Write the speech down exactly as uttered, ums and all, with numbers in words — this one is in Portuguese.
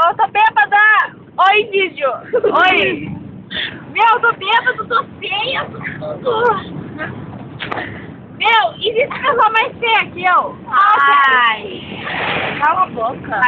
eu tô bêbada! Oi, vídeo! Oi! Meu, eu tô bêbada, tô feia, tô tudo! Meu, existe pessoa mais feia que eu? Ai, cala a boca.